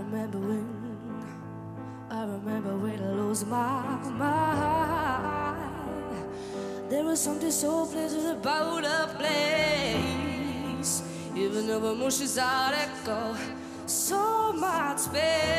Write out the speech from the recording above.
remember when I lose my mind. There was something so pleasant about a place. Even though emotions are let go, so much space.